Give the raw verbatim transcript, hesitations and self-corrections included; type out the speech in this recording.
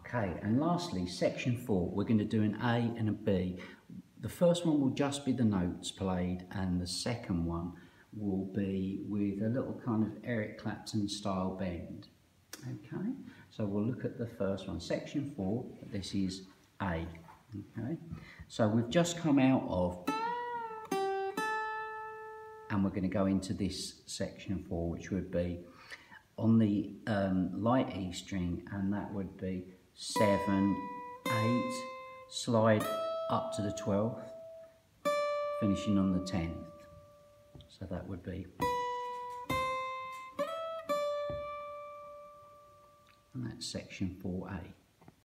Okay, and lastly, section four, we're going to do an A and a B. The first one will just be the notes played, and the second one will be with a little kind of Eric Clapton style bend. Okay, so we'll look at the first one, section four. This is A. Okay, so we've just come out of, and we're going to go into this section four, which would be on the um, light E string, and that would be seven, eight, slide up to the twelfth, finishing on the tenth. So that would be, and that's section four A.